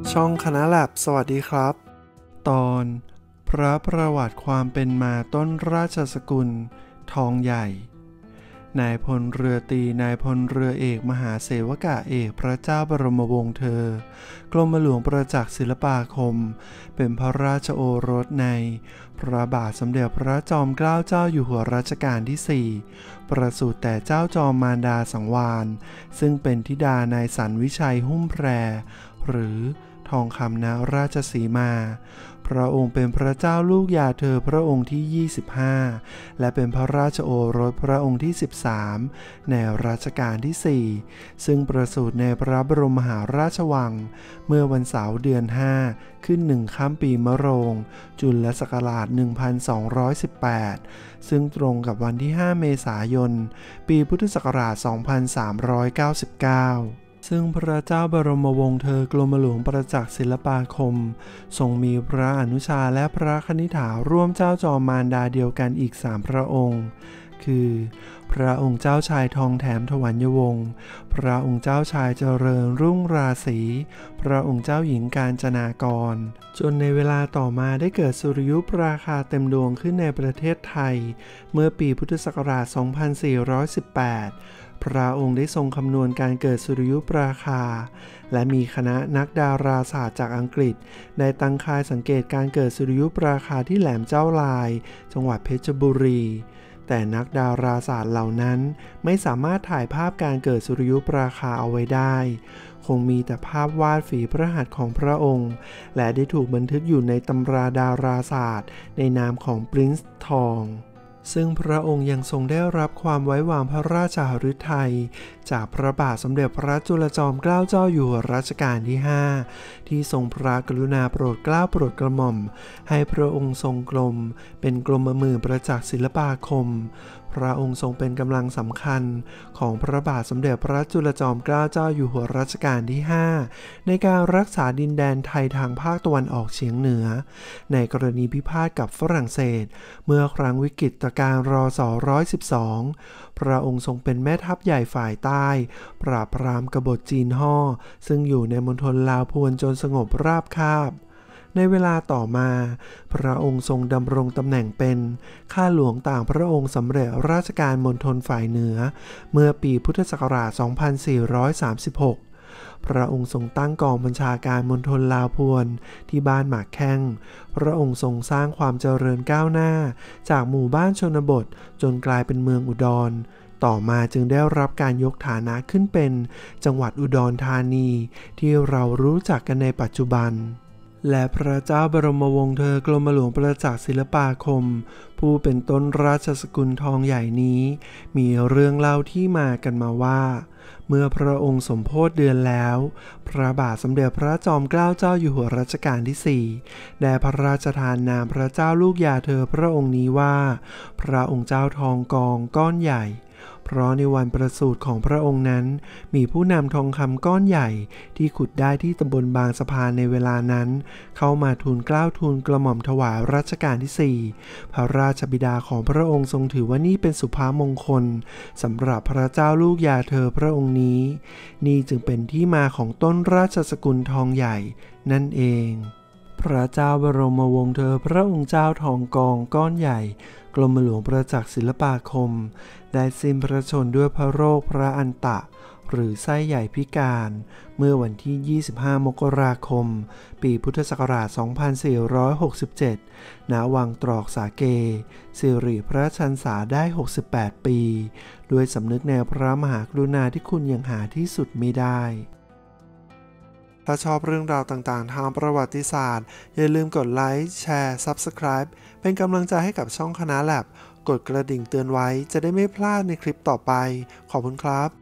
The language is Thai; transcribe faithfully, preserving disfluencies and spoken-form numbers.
ช่องคณะแลบสวัสดีครับตอนพระประวัติความเป็นมาต้นราชสกุลทองใหญ่นายพลเรือตรีนายพลเรือเอกมหาเสวกาเอกพระเจ้าบรมวงศ์เธอกรมหลวงประจักษ์ศิลปาคมเป็นพระราชโอรสในพระบาทสมเด็จพระจอมเกล้าเจ้าอยู่หัวรัชกาลที่สี่ประสูติแต่เจ้าจอมมารดาสังวาลซึ่งเป็นธิดานายสันวิชัยหุ้มแพรหรือทองคำนราชสีมาพระองค์เป็นพระเจ้าลูกยาเธอพระองค์ที่ยี่สิบห้าและเป็นพระราชโอรสพระองค์ที่สิบสามในรัชกาลที่สี่ซึ่งประสูติในพระบรมมหาราชวังเมื่อวันเสาร์เดือนห้าขึ้นหนึ่งค่ำปีมะโรงจุลศักราชหนึ่งพันสองร้อยสิบแปดซึ่งตรงกับวันที่ห้าเมษายนปีพุทธศักราชสองพันสามร้อยเก้าสิบเก้าซึ่งพระเจ้าบรมวงศ์เธอกรมหลวงประจักษ์ศิลปาคมทรงมีพระอนุชาและพระคณิษฐาร่วมเจ้าจอมมารดาเดียวกันอีกสามพระองค์คือพระองค์เจ้าชายทองแถมถวัลยวงศ์พระองค์เจ้าชายเจริญรุ่งราศีพระองค์เจ้าหญิงกาญจนากรจนในเวลาต่อมาได้เกิดสุริยุปราคาเต็มดวงขึ้นในประเทศไทยเมื่อปีพุทธศักราชสองพันสี่ร้อยสิบแปดพระองค์ได้ทรงคำนวณการเกิดสุริยุปราคาและมีคณะนักดาราศาสตร์จากอังกฤษได้ตั้งค่ายสังเกตการเกิดสุริยุปราคาที่แหลมเจ้าลายจังหวัดเพชรบุรีแต่นักดาราศาสตร์เหล่านั้นไม่สามารถถ่ายภาพการเกิดสุริยุปราคาเอาไว้ได้คงมีแต่ภาพวาดฝีพระหัตถ์ของพระองค์และได้ถูกบันทึกอยู่ในตำราดาราศาสตร์ในนามของปรินซ์ทองซึ่งพระองค์ยังทรงได้รับความไว้วางพระราชหฤทัยจากพระบาทสมเด็จพระจุลจอมเกล้าเจ้าอยู่หัวรัชกาลที่ห้าที่ทรงพระกรุณาโปรดเกล้าโปรดกระหม่อมให้พระองค์ทรงกรมเป็นกรมหมื่นประจักษ์ศิลปาคมพระองค์ทรงเป็นกำลังสำคัญของพระบาทสมเด็จพระจุลจอมเกล้าเจ้าอยู่หัวรัชกาลที่ห้าในการรักษาดินแดนไทยทางภาคตะวันออกเฉียงเหนือในกรณีพิพาทกับฝรั่งเศสเมื่อครั้งวิกฤตการณ์รศหนึ่งร้อยสิบสองพระองค์ทรงเป็นแม่ทัพใหญ่ฝ่ายใต้ปราบปรามกบฏจีนฮ่อซึ่งอยู่ในมณฑลลาวพวนจนสงบราบคาบในเวลาต่อมาพระองค์ทรงดำรงตำแหน่งเป็นข้าหลวงต่างพระองค์สำเร็จราชการมณฑลฝ่ายเหนือเมื่อปีพุทธศักราชสองพันสี่ร้อยสามสิบหกพระองค์ทรงตั้งกองบัญชาการมณฑลลาวพวนที่บ้านหมากแข้งพระองค์ทรงสร้างความเจริญก้าวหน้าจากหมู่บ้านชนบทจนกลายเป็นเมืองอุดรต่อมาจึงได้รับการยกฐานะขึ้นเป็นจังหวัดอุดรธานีที่เรารู้จักกันในปัจจุบันและพระเจ้าบรมวงศ์เธอกรมหลวงประจักษ์ศิลปาคมผู้เป็นต้นราชสกุลทองใหญ่นี้มีเรื่องเล่าที่มากันมาว่าเมื่อพระองค์สมโภชเดือนแล้วพระบาทสมเด็จพระจอมเกล้าเจ้าอยู่หัวรัชกาลที่สี่ได้พระราชทานนามพระเจ้าลูกยาเธอพระองค์นี้ว่าพระองค์เจ้าทองกองก้อนใหญ่เพราะในวันประสูติของพระองค์นั้นมีผู้นำทองคำก้อนใหญ่ที่ขุดได้ที่ตำบลบางสะพานในเวลานั้นเข้ามาทูลเกล้าทูลกระหม่อมถวายรัชกาลที่สี่พระราชบิดาของพระองค์ทรงถือว่านี่เป็นสุภามงคลสำหรับพระเจ้าลูกยาเธอพระองค์นี้นี่จึงเป็นที่มาของต้นราชสกุลทองใหญ่นั่นเองพระเจ้าบรมวงศ์เธอพระองค์เจ้าทองกองก้อนใหญ่กรมหลวงประจักษ์ศิลปาคมได้สิ้นพระชนม์ด้วยพระโรคพระอันตะหรือไส้ใหญ่พิการเมื่อวันที่ยี่สิบห้ามกราคมปีพุทธศักราชสองพันสี่ร้อยหกสิบเจ็ดณวังตรอกสาเกสิริพระชรรษาได้หกสิบแปดปีด้วยสำนึกในพระมหากรุณาธิคุณอย่างหาที่สุดไม่ได้ถ้าชอบเรื่องราวต่างๆทางประวัติศาสตร์อย่าลืมกดไลค์แชร์ ซับสไครบ์ เป็นกำลังใจให้กับช่องคณะแลบกดกระดิ่งเตือนไว้จะได้ไม่พลาดในคลิปต่อไปขอบคุณครับ